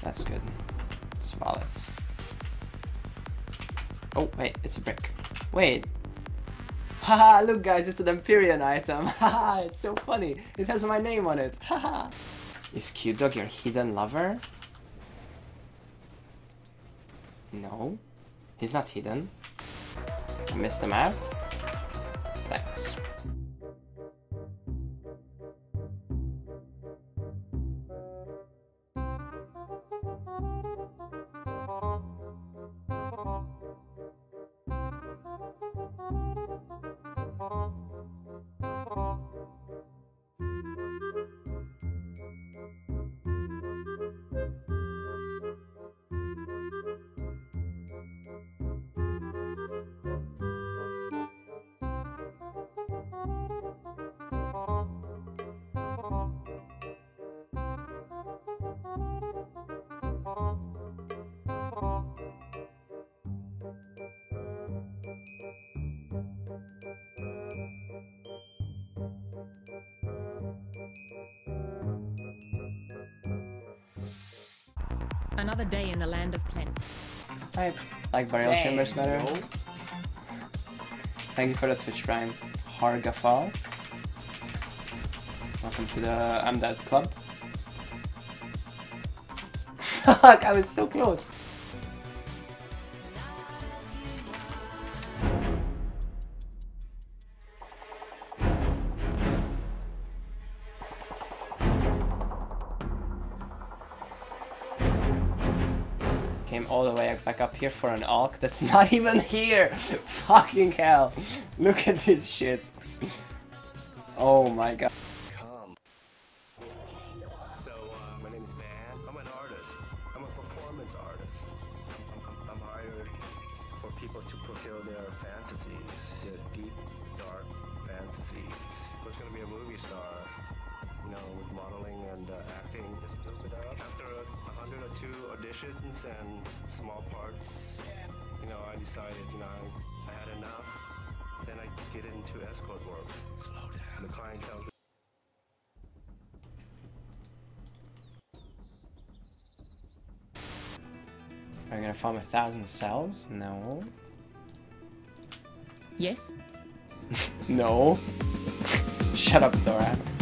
That's good. It's valid. Oh, wait, it's a brick. Wait. Haha, look guys, it's an Empyrean item. Haha, it's so funny. It has my name on it. Haha. Is Q-Dog your hidden lover? No. He's not hidden. I missed the map. Thanks. Another day in the land of plenty. I like burial chambers better. Thank you for the Twitch Prime. Hargafal. Welcome to the I'm Dead Club. Fuck, I was so close. Came all the way back up here for an Alk that's not even here. Fucking hell. Look at this shit. Oh my god. So, my name is Van. I'm an artist. I'm a performance artist. I'm hired for people to fulfill their fantasies, their deep, dark fantasies. So it's going to be a movie star, you know, with modeling and acting. After 100 or 2 auditions and small parts, you know, I decided, you know, I had enough. Then I get into escort work. Slow down. The client tells me. Are you gonna farm 1,000 cells? No. Yes? No. Shut up, Dora.